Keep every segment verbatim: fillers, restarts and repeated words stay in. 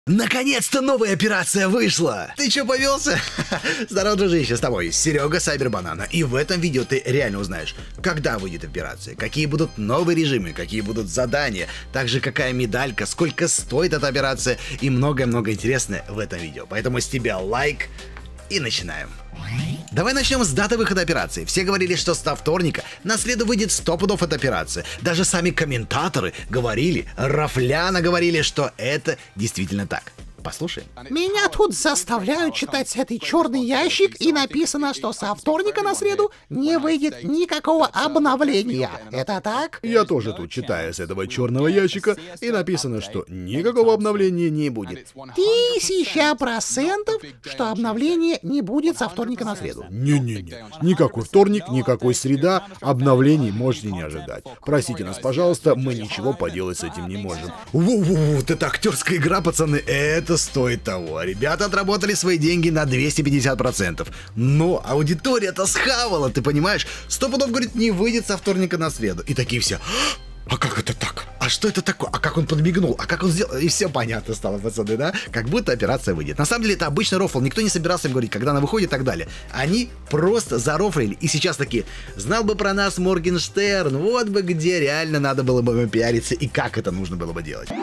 Наконец-то новая операция вышла! Ты чё, повелся? Здорово, дружище, с тобой Серега Сайбербанана. И в этом видео ты реально узнаешь, когда выйдет операция, какие будут новые режимы, какие будут задания, также какая медалька, сколько стоит эта операция и многое-многое интересное в этом видео. Поэтому с тебя лайк и начинаем. Давай начнем с даты выхода операции. Все говорили, что со вторника на среду выйдет сто пудов эта операция. Даже сами комментаторы говорили, рафляно говорили, что это действительно так. Послушай. Меня тут заставляют читать этот черный ящик, и написано, что со вторника на среду не выйдет никакого обновления. Это так? Я тоже тут читаю с этого черного ящика, и написано, что никакого обновления не будет. Тысяча процентов, что обновление не будет со вторника на среду. Не-не-не, никакой вторник, никакой среда, обновлений можете не ожидать. Простите нас, пожалуйста, мы ничего поделать с этим не можем. Воу-воу, вот это актерская игра, пацаны, это стоит того. Ребята отработали свои деньги на двести пятьдесят процентов. Но аудитория-то схавала, ты понимаешь? Сто пудов, говорит, не выйдет со вторника на среду. И такие все... А как это так? А что это такое? А как он подмигнул? А как он сделал? И все понятно стало, пацаны, да? Как будто операция выйдет. На самом деле это обычный рофл. Никто не собирался им говорить, когда она выходит и так далее. Они просто зарофлили. И сейчас такие, знал бы про нас Моргенштерн, вот бы где реально надо было бы пиариться и как это нужно было бы делать.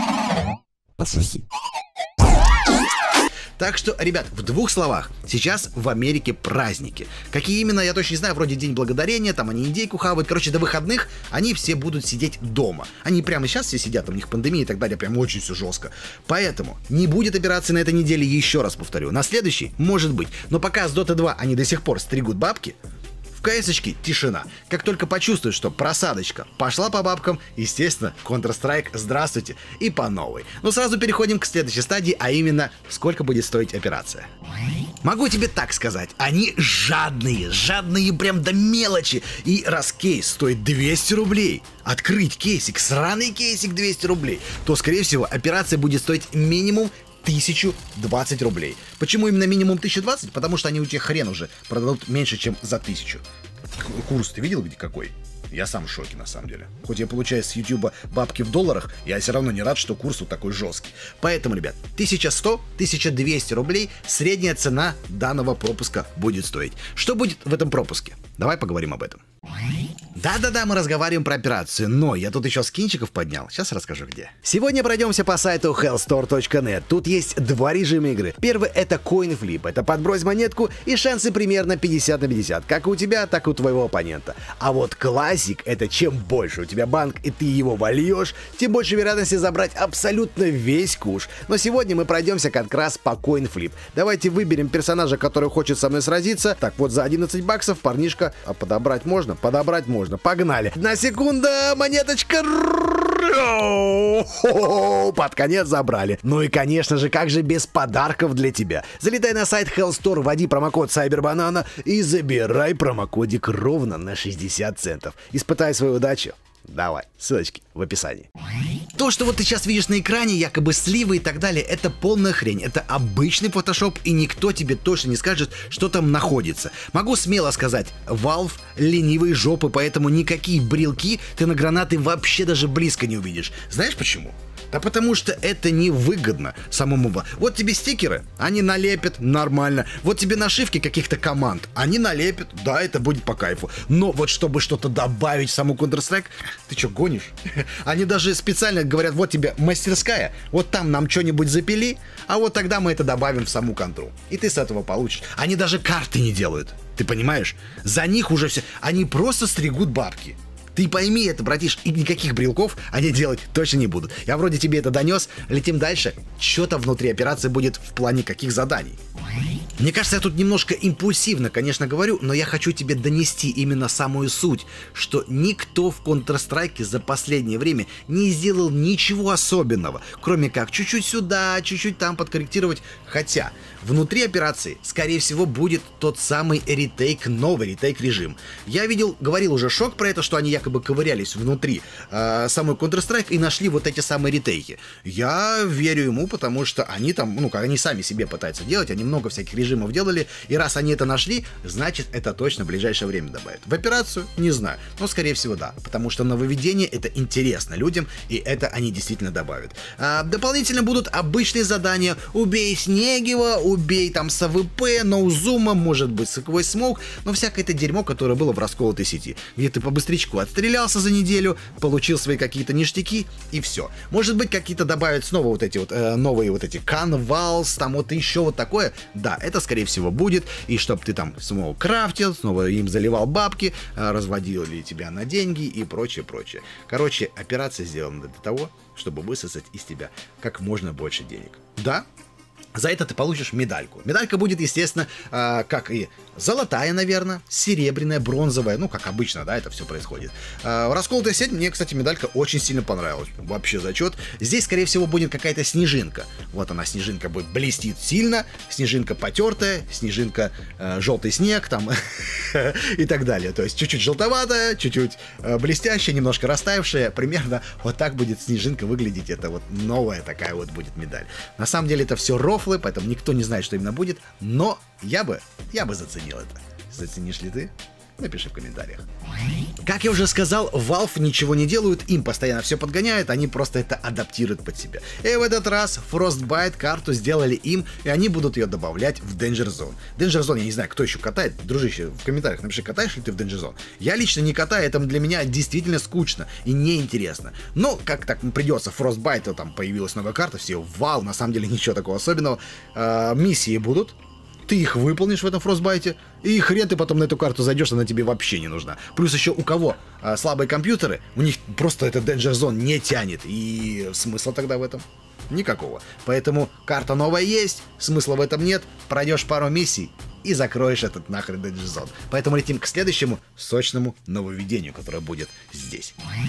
Так что, ребят, в двух словах, сейчас в Америке праздники. Какие именно, я точно не знаю, вроде День Благодарения, там они индейку хавают. Короче, до выходных они все будут сидеть дома. Они прямо сейчас все сидят, у них пандемия и так далее, прям очень все жестко. Поэтому не будет операции на этой неделе, еще раз повторю. На следующий может быть, но пока с Дота два они до сих пор стригут бабки, в КС-очке тишина. Как только почувствуешь, что просадочка пошла по бабкам, естественно, Counter-Strike, здравствуйте, и по новой. Но сразу переходим к следующей стадии, а именно, сколько будет стоить операция. Могу тебе так сказать, они жадные, жадные прям до мелочи. И раз кейс стоит двести рублей, открыть кейсик, сраный кейсик двести рублей, то, скорее всего, операция будет стоить минимум тысячу двадцать рублей. Почему именно минимум тысячу двадцать? Потому что они у тебя хрен уже продадут меньше, чем за тысячу. Курс ты видел где какой? Я сам в шоке, на самом деле. Хоть я получаю с ютуба бабки в долларах, я все равно не рад, что курс вот такой жесткий. Поэтому, ребят, тысяча сто — тысяча двести рублей средняя цена данного пропуска будет стоить. Что будет в этом пропуске? Давай поговорим об этом. Да-да-да, мы разговариваем про операцию, но я тут еще скинчиков поднял, сейчас расскажу где. Сегодня пройдемся по сайту хеллстор точка нет. Тут есть два режима игры. Первый — это CoinFlip, это подбрось монетку и шансы примерно пятьдесят на пятьдесят, как у тебя, так и у твоего оппонента. А вот Classic — это чем больше у тебя банк и ты его вольешь, тем больше вероятности забрать абсолютно весь куш. Но сегодня мы пройдемся как раз по CoinFlip. Давайте выберем персонажа, который хочет со мной сразиться. Так вот, за одиннадцать баксов парнишка, а подобрать можно? Подобрать можно. Погнали. Одна секунда, монеточка. Под конец забрали. Ну и, конечно же, как же без подарков для тебя. Залетай на сайт Hellstore, вводи промокод Сайбербанана и забирай промокодик ровно на шестьдесят центов. Испытай свою удачу. Давай, ссылочки в описании. То, что вот ты сейчас видишь на экране, якобы сливы и так далее, это полная хрень. Это обычный фотошоп, и никто тебе точно не скажет, что там находится. Могу смело сказать, Valve ленивые жопы, поэтому никакие брелки ты на гранаты вообще даже близко не увидишь. Знаешь почему? Да потому что это невыгодно самому. Вот тебе стикеры, они налепят нормально. Вот тебе нашивки каких-то команд, они налепят, да, это будет по кайфу. Но вот чтобы что-то добавить в саму Counter-Strike, ты что, гонишь? Они даже специально говорят, вот тебе мастерская, вот там нам что-нибудь запили, а вот тогда мы это добавим в саму контру. И ты с этого получишь. Они даже карты не делают, ты понимаешь? За них уже все, они просто стригут бабки. Ты пойми это, братиш, и никаких брелков они делать точно не будут. Я вроде тебе это донес, летим дальше. Что-то внутри операции будет в плане каких заданий. Мне кажется, я тут немножко импульсивно, конечно, говорю, но я хочу тебе донести именно самую суть, что никто в Counter-Strike за последнее время не сделал ничего особенного, кроме как чуть-чуть сюда, чуть-чуть там подкорректировать. Хотя внутри операции, скорее всего, будет тот самый ретейк, новый ретейк режим. Я видел, говорил уже Шок про это, что они якобы ковырялись внутри э, самой Counter-Strike и нашли вот эти самые ретейки. Я верю ему, потому что они там, ну, как они сами себе пытаются делать, они много всяких режимов режимов делали, и раз они это нашли, значит, это точно в ближайшее время добавят. В операцию? Не знаю, но скорее всего да, потому что нововведение это интересно людям, и это они действительно добавят. А, дополнительно будут обычные задания: убей Снегива, убей там с АВП, ноузума, может быть сквозь смог, но всякое это дерьмо, которое было в расколотой сети, где ты по быстрячку отстрелялся за неделю, получил свои какие-то ништяки и все. Может быть, какие-то добавят снова вот эти вот э, новые вот эти канвалс, там вот еще вот такое. Да, это скорее всего будет, и чтобы ты там снова крафтил, снова им заливал бабки, э, разводили тебя на деньги и прочее, прочее. Короче, операция сделана для того, чтобы высосать из тебя как можно больше денег. Да, за это ты получишь медальку. Медалька будет, естественно, э, как и золотая, наверное, серебряная, бронзовая, ну, как обычно, да, это все происходит. Э, расколотая сеть, мне, кстати, медалька очень сильно понравилась. Вообще зачет. Здесь, скорее всего, будет какая-то снежинка. Вот она, снежинка будет блестит сильно, снежинка потертая, снежинка э, желтый снег, там, и так далее. То есть чуть-чуть желтоватая, чуть-чуть э, блестящая, немножко растаявшая. Примерно вот так будет снежинка выглядеть. Это вот новая такая вот будет медаль. На самом деле это все рофлы, поэтому никто не знает, что именно будет, но я бы, я бы заценил это. Заценишь ли ты? Напиши в комментариях. Как я уже сказал, Valve ничего не делают, им постоянно все подгоняют, они просто это адаптируют под себя. И в этот раз Frostbite карту сделали им, и они будут ее добавлять в Danger Zone. Danger Zone, я не знаю, кто еще катает, дружище, в комментариях напиши, катаешь ли ты в Danger Zone. Я лично не катаю, это для меня действительно скучно и неинтересно. Но как так придется, Frostbite, там появилась новая карта, все, вау, на самом деле ничего такого особенного. Э, миссии будут. Ты их выполнишь в этом Frostbite, и хрен ты потом на эту карту зайдешь, она тебе вообще не нужна. Плюс еще у кого а, слабые компьютеры, у них просто этот Danger Zone не тянет. И смысла тогда в этом? Никакого. Поэтому карта новая есть, смысла в этом нет. Пройдешь пару миссий и закроешь этот нахрен Danger Zone. Поэтому летим к следующему сочному нововведению, которое будет здесь.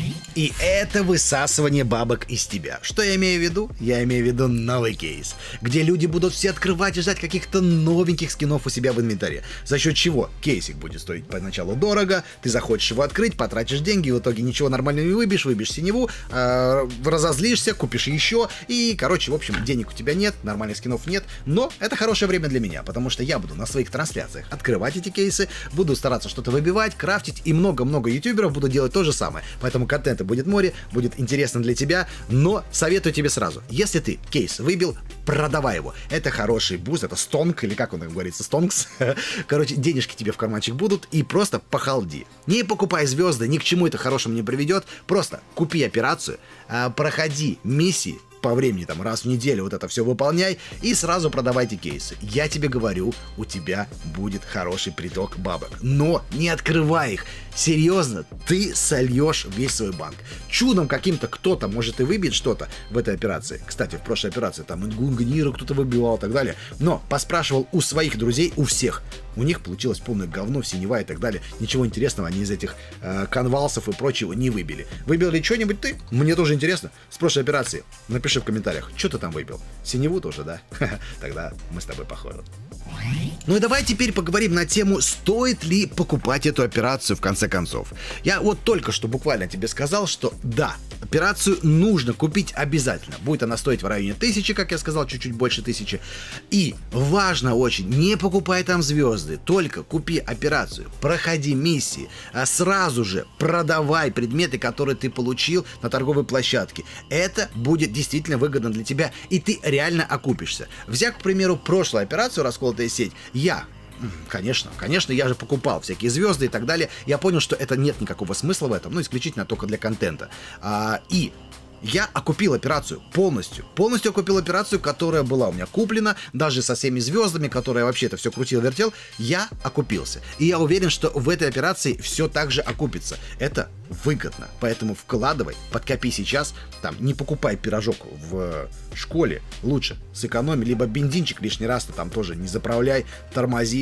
И это высасывание бабок из тебя. Что я имею в виду? Я имею в виду новый кейс, где люди будут все открывать и ждать каких-то новеньких скинов у себя в инвентаре. За счет чего кейсик будет стоить поначалу дорого, ты захочешь его открыть, потратишь деньги, в итоге ничего нормального не выбьешь, выбьешь синеву, э, разозлишься, купишь еще, и, короче, в общем, денег у тебя нет, нормальных скинов нет, но это хорошее время для меня, потому что я буду на своих трансляциях открывать эти кейсы, буду стараться что-то выбивать, крафтить, и много-много ютуберов будут делать то же самое. Поэтому контента будет море, будет интересно для тебя, но советую тебе сразу, если ты кейс выбил, продавай его. Это хороший буст, это стонг, или как он говорится, стонгс. Короче, денежки тебе в карманчик будут, и просто похалди. Не покупай звезды, ни к чему это хорошему не приведет, просто купи операцию, проходи миссии, по времени, там, раз в неделю вот это все выполняй и сразу продавайте кейсы. Я тебе говорю, у тебя будет хороший приток бабок. Но не открывай их. Серьезно, ты сольешь весь свой банк. Чудом каким-то кто-то может и выбить что-то в этой операции. Кстати, в прошлой операции там Ингунгниру кто-то выбивал и так далее. Но поспрашивал у своих друзей, у всех. У них получилось полное говно, синева и так далее. Ничего интересного они из этих э, канвалсов и прочего не выбили. Выбил ли что-нибудь ты? Мне тоже интересно. С прошлой операции. Напиши в комментариях, что ты там выбил. Синеву тоже, да? Тогда мы с тобой похожи. Ну и давай теперь поговорим на тему, стоит ли покупать эту операцию в конце концов. Я вот только что буквально тебе сказал, что да, операцию нужно купить обязательно. Будет она стоить в районе тысячи, как я сказал, чуть-чуть больше тысячи. И важно очень, не покупай там звезды, только купи операцию, проходи миссии, а сразу же продавай предметы, которые ты получил на торговой площадке. Это будет действительно выгодно для тебя, и ты реально окупишься. Взяв, к примеру, прошлую операцию «Расколотая сеть», я... Конечно, конечно, я же покупал всякие звезды и так далее. Я понял, что это нет никакого смысла в этом, ну, исключительно только для контента. А, и я окупил операцию полностью. Полностью окупил операцию, которая была у меня куплена, даже со всеми звездами, которые я вообще это все крутил-вертел, я окупился. И я уверен, что в этой операции все так же окупится. Это выгодно. Поэтому вкладывай, подкопи сейчас, там, не покупай пирожок в школе, лучше сэкономи, либо бензинчик лишний раз ты там тоже не заправляй, тормози. Ты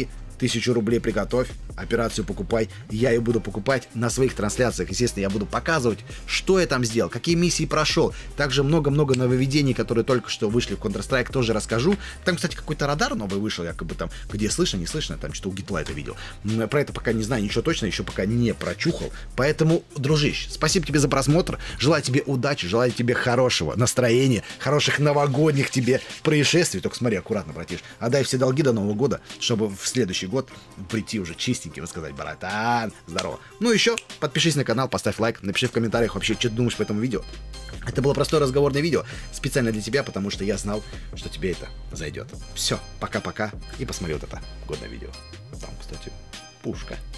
Тысячу рублей приготовь, операцию покупай. Я ее буду покупать на своих трансляциях. Естественно, я буду показывать, что я там сделал, какие миссии прошел. Также много-много нововведений, которые только что вышли в Counter-Strike, тоже расскажу. Там, кстати, какой-то радар новый вышел, якобы там, где слышно, не слышно, там что-то у Гитлайта видел. Про это пока не знаю ничего точно, еще пока не прочухал. Поэтому, дружище, спасибо тебе за просмотр. Желаю тебе удачи, желаю тебе хорошего настроения, хороших новогодних тебе происшествий. Только смотри, аккуратно, братиш. Отдай все долги до Нового года, чтобы в следующий год прийти уже чистеньким и сказать: братан, здорово. Ну еще, подпишись на канал, поставь лайк, напиши в комментариях вообще, что ты думаешь по этому видео. Это было простое разговорное видео, специально для тебя, потому что я знал, что тебе это зайдет. Все, пока-пока, и посмотри вот это годное видео. Там, кстати, пушка.